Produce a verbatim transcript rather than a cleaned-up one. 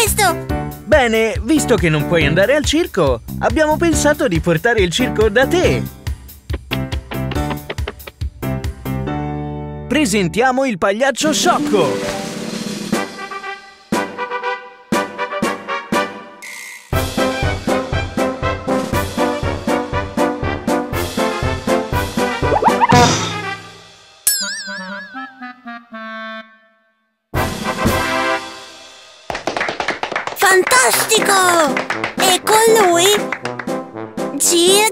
questo! Bene, visto che non puoi andare al circo, abbiamo pensato di portare il circo da te! Presentiamo il pagliaccio sciocco! Fantastico! E con lui gira